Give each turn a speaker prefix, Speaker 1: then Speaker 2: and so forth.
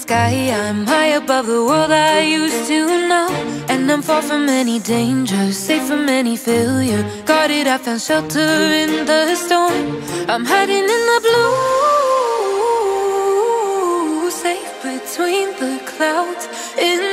Speaker 1: sky, I'm high above the world I used to know. And I'm far from any danger, safe from any failure. Guarded, I found shelter in the storm. I'm hiding in the blue, safe between the clouds. In